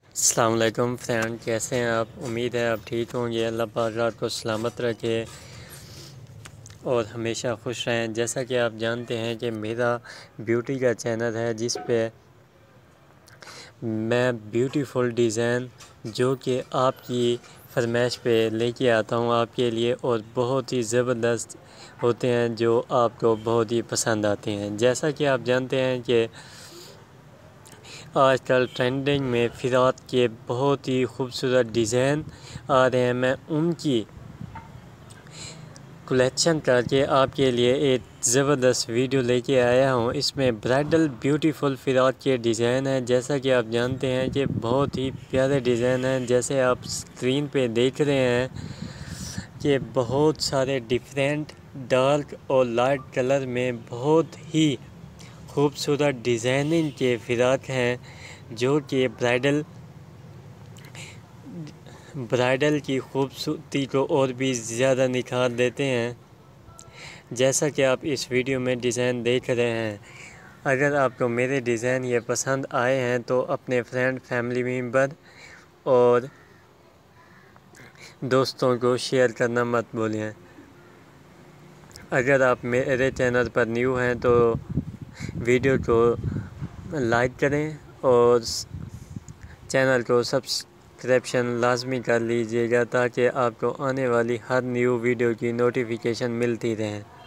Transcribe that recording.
अस्सलाम वालेकुम फ्रेंड, कैसे हैं आप। उम्मीद है आप ठीक होंगे। अल्लाह पाक आपको सलामत रखे और हमेशा खुश रहें। जैसा कि आप जानते हैं कि मेरा ब्यूटी का चैनल है जिस पे मैं ब्यूटीफुल डिज़ाइन जो कि आपकी फरमाइश पे लेके आता हूँ आपके लिए, और बहुत ही ज़बरदस्त होते हैं जो आपको बहुत ही पसंद आते हैं। जैसा कि आप जानते हैं कि आजकल ट्रेंडिंग में फ़िराक के बहुत ही खूबसूरत डिज़ाइन आ रहे हैं। मैं उनकी कलेक्शन करके आपके लिए एक ज़बरदस्त वीडियो लेके आया हूँ। इसमें ब्राइडल ब्यूटीफुल फ़िराक के डिज़ाइन हैं। जैसा कि आप जानते हैं कि बहुत ही प्यारे डिज़ाइन हैं। जैसे आप स्क्रीन पे देख रहे हैं कि बहुत सारे डिफरेंट डार्क और लाइट कलर में बहुत ही खूबसूरत डिज़ाइनिंग के फ़िराक हैं जो कि ब्राइडल की खूबसूरती को और भी ज़्यादा निखार देते हैं। जैसा कि आप इस वीडियो में डिज़ाइन देख रहे हैं, अगर आपको मेरे डिज़ाइन ये पसंद आए हैं तो अपने फ्रेंड, फैमिली मेम्बर और दोस्तों को शेयर करना मत भूलिए। अगर आप मेरे चैनल पर न्यू हैं तो वीडियो को लाइक करें और चैनल को सब्सक्रिप्शन लाजमी कर लीजिएगा ताकि आपको आने वाली हर न्यू वीडियो की नोटिफिकेशन मिलती रहे।